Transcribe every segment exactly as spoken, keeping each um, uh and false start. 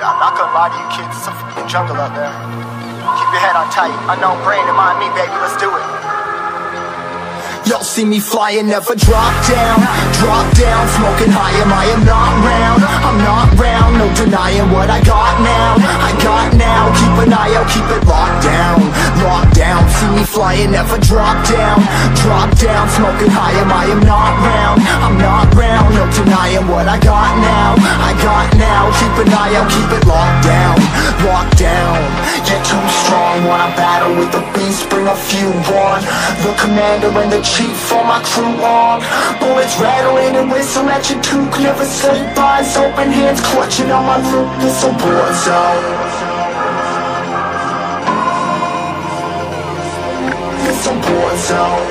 I'm not gonna lie to you kids, it's a f***ing jungle out there. Keep your head on tight, unknown brain and mind me, baby, let's do it. Y'all see me flying, never drop down, drop down, smoking high, am I am not round, I'm not round, no denying what I got now, I got now, keep an eye out, keep it locked down, locked down, see me flying, never drop down, drop down, smoking high, am I am not round, I'm not round, no denying what I got now, I got now, keep an eye out, keep it locked down, locked down, get too strong, wanna battle with the beast, bring a few on, the commander and the chief for my crew on. Bullets rattling and whistle at your toque. Never sleep, eyes open, hands clutching on my loop. This a war zone. This a war zone.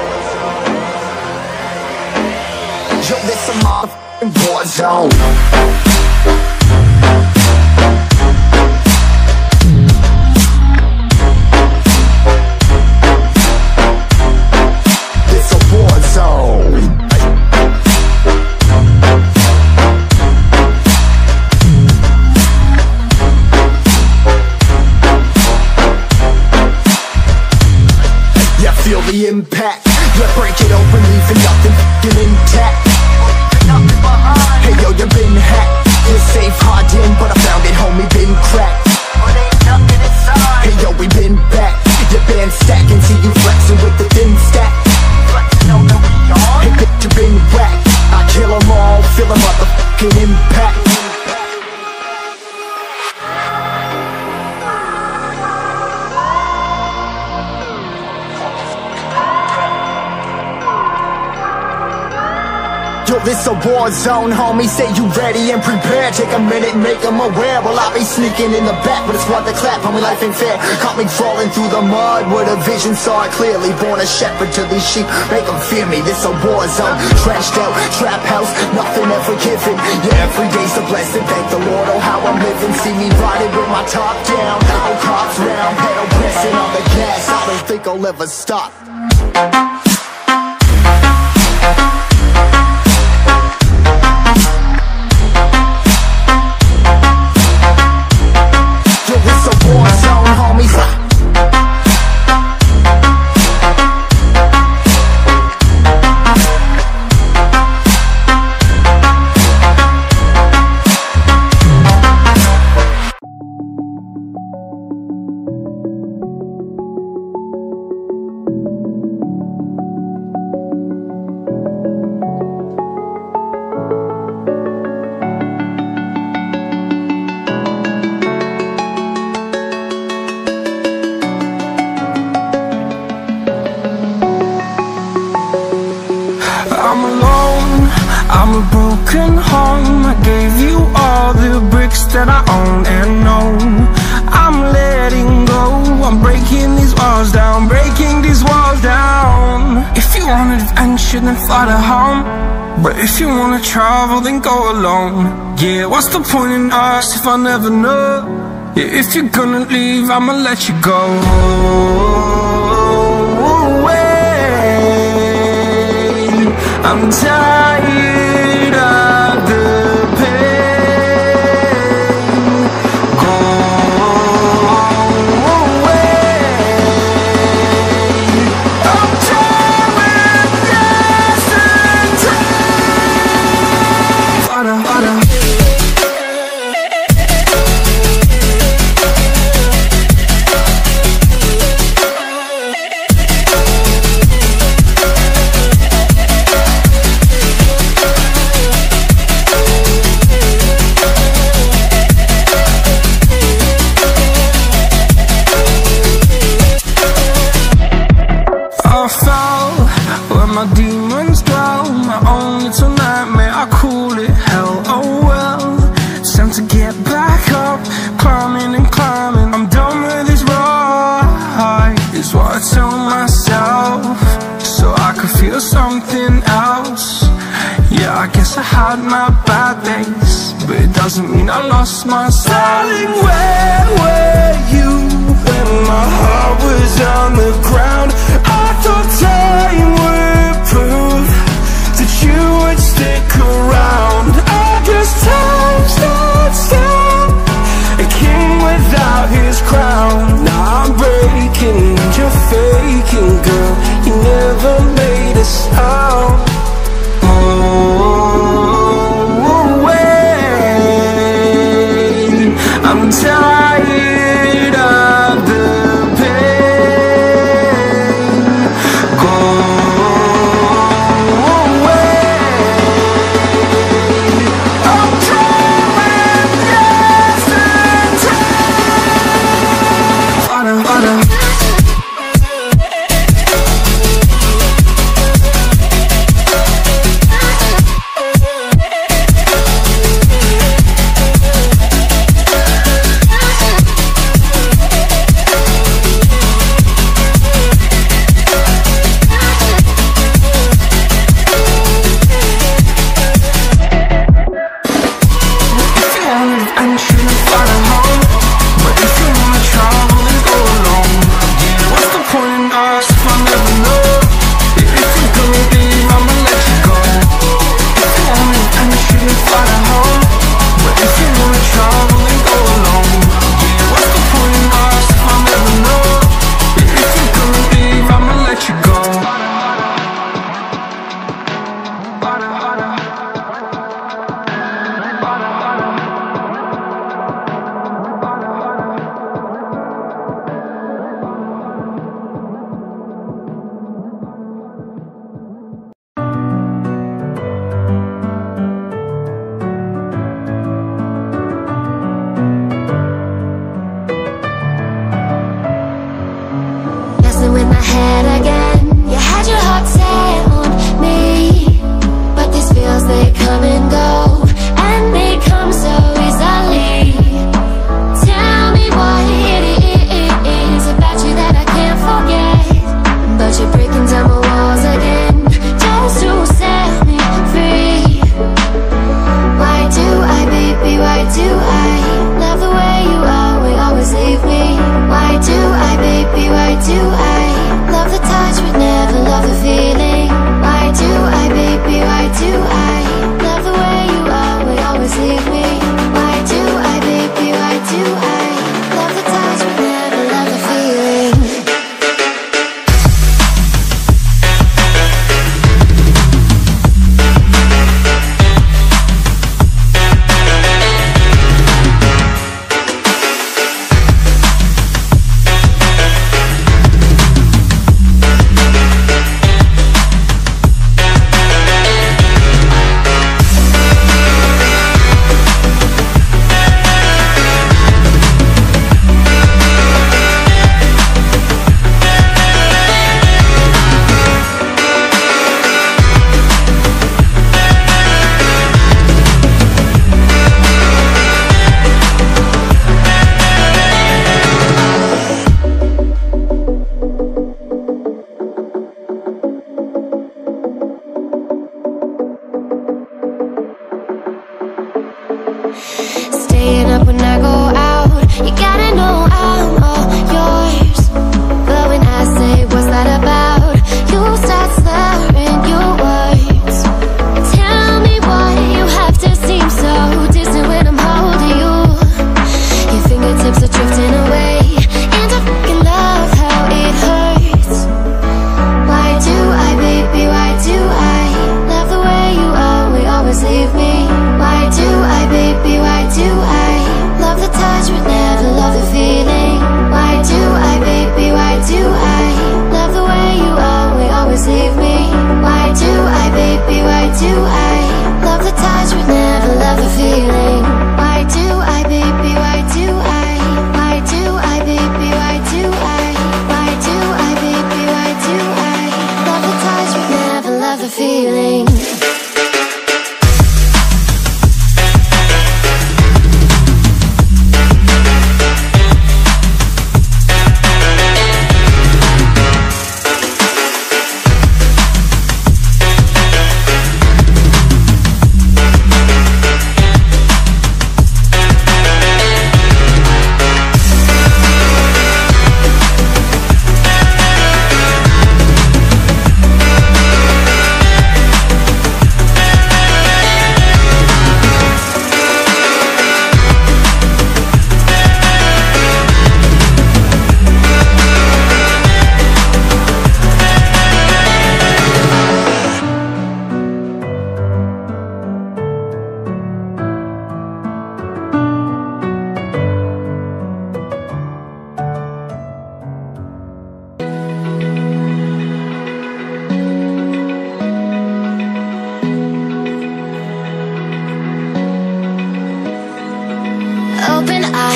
Yo, this a motherfucking war zone. The impact, yeah, break it open, leaving nothing f***ing intact. Hey yo, you been hacked, you're safe, hard in, but I found it, homie, been cracked. Hey yo, we been back, your band stacking, see you flexing with the thin stack. Hey bitch, you been whacked, I kill them all, feel a motherfucking impact. Yo, this a war zone, homie, say you ready and prepared. Take a minute, make them aware. Well, I be sneaking in the back, but it's what the clap, homie, life ain't fair. Caught me crawling through the mud with a vision, saw it clearly. Born a shepherd to these sheep, make them fear me. This a war zone, trashed out, trap house, nothing ever given. Yeah, every day's a blessing, thank the Lord, oh how I'm living. See me riding with my top down, oh cops round, pedal pressing on the gas. I don't think I'll ever stop. I'm alone, I'm a broken home. I gave you all the bricks that I own and know. I'm letting go, I'm breaking these walls down, breaking these walls down. If you want adventure, then fly to home. But if you wanna travel, then go alone. Yeah, what's the point in us if I never know? Yeah, if you're gonna leave, I'ma let you go. I'm tired of the pain. Go away. I'm tired of yesterday. Harder, harder. My demons dwell, my own little nightmare, I call it hell, oh well. It's time to get back up, climbing and climbing, I'm done with this ride, is what I tell myself, so I could feel something else. Yeah, I guess I had my bad days, but it doesn't mean I lost myself. Darling, where were you when my heart was on the ground? I thought time would prove that you would stick around. I guess time stood still, it you're faking, girl. You never made a sound. Oh, wait, I'm tired of the pain. Go away. I'm trying yesterday. Father, Father.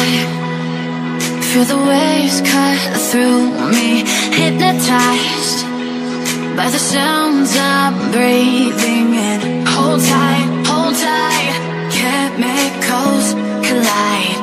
feel the waves cut through me, hypnotized by the sounds I'm breathing in. Hold tight, hold tight, chemicals collide.